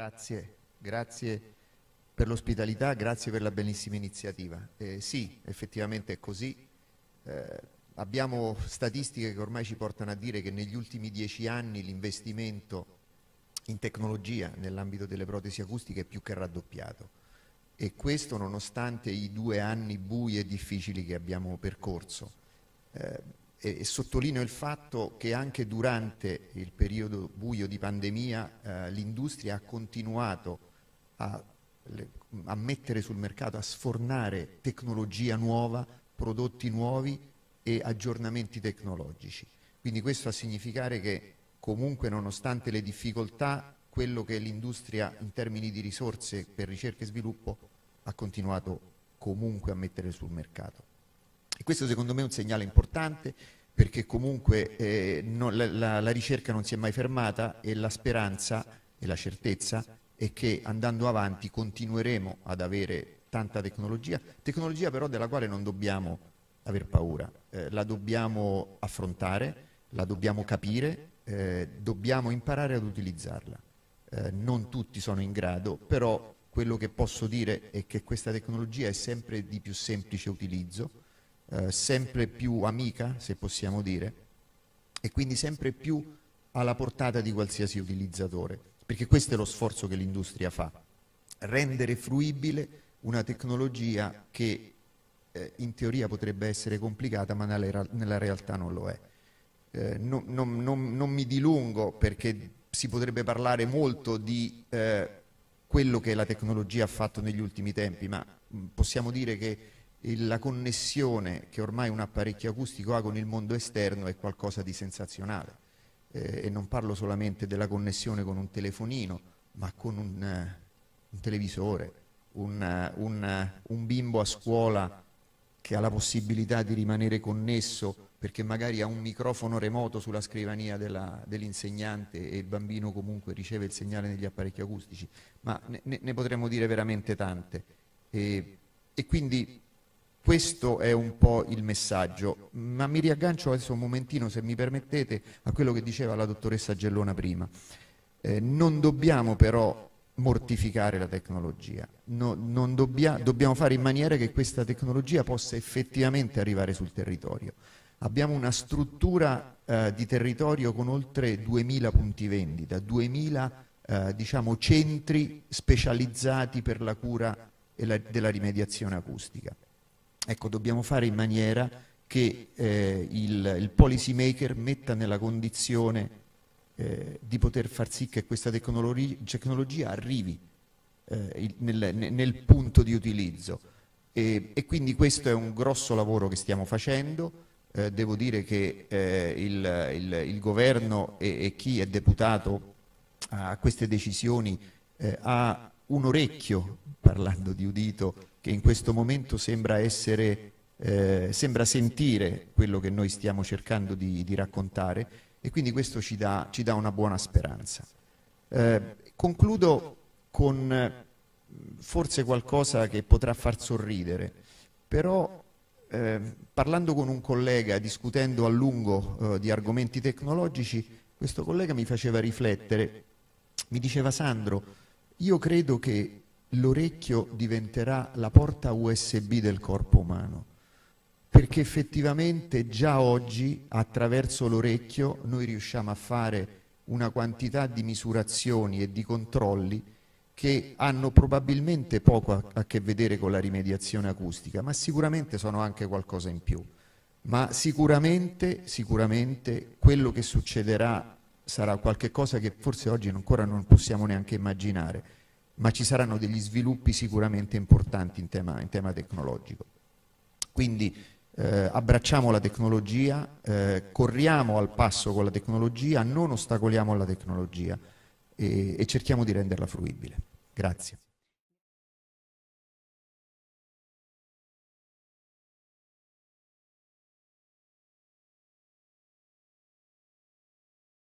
Grazie per l'ospitalità, grazie per la bellissima iniziativa. Sì, effettivamente è così. Abbiamo statistiche che ormai ci portano a dire che negli ultimi 10 anni l'investimento in tecnologia nell'ambito delle protesi acustiche è più che raddoppiato, e questo nonostante i 2 anni bui e difficili che abbiamo percorso. E sottolineo il fatto che anche durante il periodo buio di pandemia l'industria ha continuato a mettere sul mercato, a sfornare tecnologia nuova, prodotti nuovi e aggiornamenti tecnologici. Quindi questo a significare che comunque, nonostante le difficoltà, quello che l'industria in termini di risorse per ricerca e sviluppo ha continuato comunque a mettere sul mercato. E questo secondo me è un segnale importante, perché comunque la ricerca non si è mai fermata, e la speranza e la certezza è che andando avanti continueremo ad avere tanta tecnologia però della quale non dobbiamo aver paura, la dobbiamo affrontare, la dobbiamo capire, dobbiamo imparare ad utilizzarla. Non tutti sono in grado, però quello che posso dire è che questa tecnologia è sempre di più semplice utilizzo, sempre più amica, se possiamo dire, e quindi sempre più alla portata di qualsiasi utilizzatore, perché questo è lo sforzo che l'industria fa: rendere fruibile una tecnologia che in teoria potrebbe essere complicata, ma nella realtà non lo è. Non mi dilungo, perché si potrebbe parlare molto di quello che la tecnologia ha fatto negli ultimi tempi, ma possiamo dire che la connessione che ormai un apparecchio acustico ha con il mondo esterno è qualcosa di sensazionale. E non parlo solamente della connessione con un telefonino, ma con un televisore, un bimbo a scuola che ha la possibilità di rimanere connesso perché magari ha un microfono remoto sulla scrivania dell'insegnante, e il bambino comunque riceve il segnale negli apparecchi acustici, ma ne potremmo dire veramente tante. E quindi questo è un po' il messaggio, ma mi riaggancio adesso un momentino, se mi permettete, a quello che diceva la dottoressa Gellona prima. Non dobbiamo però mortificare la tecnologia, dobbiamo fare in maniera che questa tecnologia possa effettivamente arrivare sul territorio. Abbiamo una struttura di territorio con oltre 2000 punti vendita, 2000 diciamo, centri specializzati per la cura della rimediazione acustica. Ecco, dobbiamo fare in maniera che il policy maker metta nella condizione di poter far sì che questa tecnologia arrivi nel punto di utilizzo, e quindi questo è un grosso lavoro che stiamo facendo. Devo dire che il governo e chi è deputato a queste decisioni ha un orecchio, parlando di udito, che in questo momento sembra sentire quello che noi stiamo cercando di raccontare, e quindi questo ci dà una buona speranza. Concludo con forse qualcosa che potrà far sorridere, però parlando con un collega, discutendo a lungo di argomenti tecnologici, questo collega mi faceva riflettere, mi diceva: Sandro, io credo che l'orecchio diventerà la porta USB del corpo umano, perché effettivamente già oggi attraverso l'orecchio noi riusciamo a fare una quantità di misurazioni e di controlli che hanno probabilmente poco a che vedere con la rimediazione acustica, ma sicuramente sono anche qualcosa in più. Ma sicuramente quello che succederà sarà qualcosa che forse oggi ancora non possiamo neanche immaginare, ma ci saranno degli sviluppi sicuramente importanti in tema tecnologico. Quindi abbracciamo la tecnologia, corriamo al passo con la tecnologia, non ostacoliamo la tecnologia e cerchiamo di renderla fruibile. Grazie.